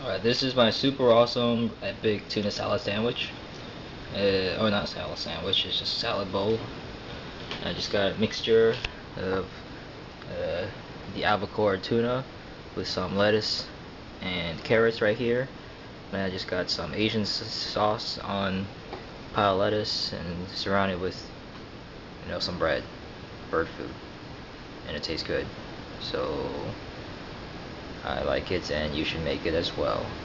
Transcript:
Alright, this is my super awesome epic tuna salad sandwich. Or not salad sandwich, it's just salad bowl. I just got a mixture of uh, the albacore tuna with some lettuce and carrots right here. And I just got some Asian sauce on pile of lettuce and surrounded with some bread, bird food, and it tastes good. So I like it, and you should make it as well.